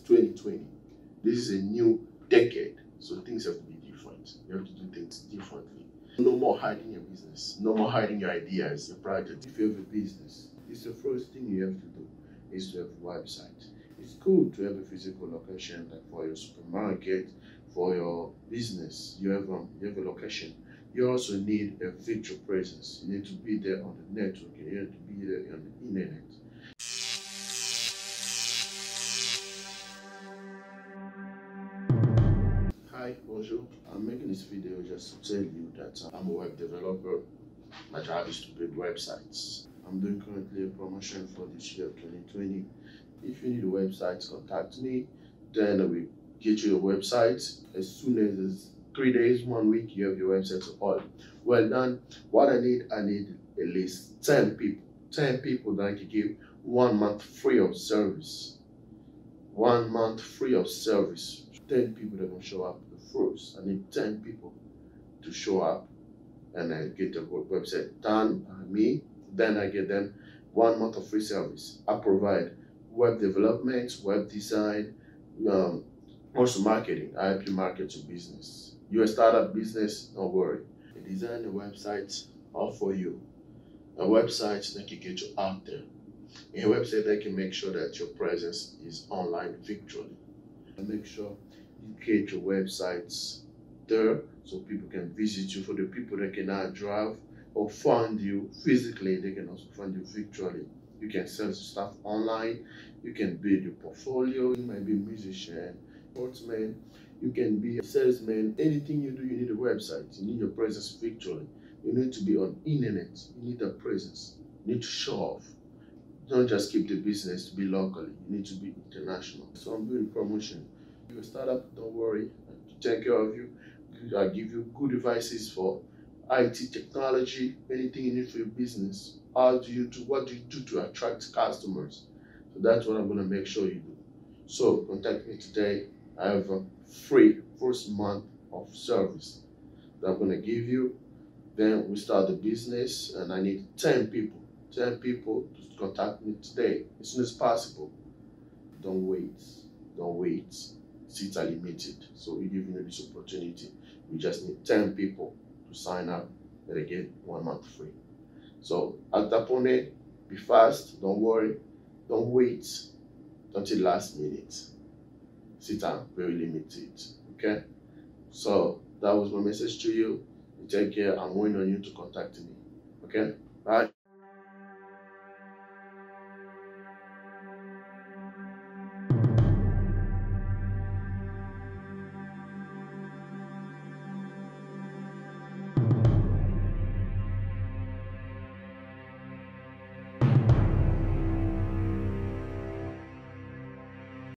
2020. This is a new decade, so things have to be different. You have to do things differently. No more hiding your business. No more hiding your ideas, your project. If you have a business, it's the first thing you have to do is to have a website. It's good to have a physical location, like for your supermarket, for your business. You have a location. You also need a virtual presence. You need to be there on the network. You need to be there on the internet. Hi, bonjour. I'm making this video just to tell you that I'm a web developer. My job is to build websites. I'm doing currently a promotion for this year 2020. If you need a website, contact me. Then I will get you a website. As soon as it's 3 days, 1 week, you have your website all well done. What I need at least 10 people. 10 people that I can give 1 month free of service. 1 month free of service. 10 people that can show up first. I need 10 people to show up and I get the website done by me. Then I get them 1 month of free service. I provide web development, web design, also marketing. I help you market your business. You're a startup business, don't worry. I design a website all for you. A website that can get you out there. A website that can make sure that your presence is online virtually. And make sure you create your websites there so people can visit you. For the people that cannot drive or find you physically, they can also find you virtually. You can sell your stuff online. You can build your portfolio. You might be a musician, sportsman. You can be a salesman. Anything you do, you need a website. You need your presence virtually. You need to be on internet. You need a presence. You need to show off. Don't just keep the business to be locally. You need to be international. So I'm doing promotion. If you're a startup, don't worry. I'll take care of you. I'll give you good advices for IT technology, anything you need for your business. What do you do to attract customers? So that's what I'm going to make sure you do. So contact me today. I have a free first month of service that I'm going to give you. Then we start the business and I need 10 people. 10 people to contact me today as soon as possible. Don't wait. Don't wait. Seats are limited. So we're giving you this opportunity. We just need 10 people to sign up and again 1 month free. So act upon it, be fast, don't worry, don't wait until last minute. Seats are very limited. Okay? So that was my message to you. Take care. I'm waiting on you to contact me. Okay? Bye.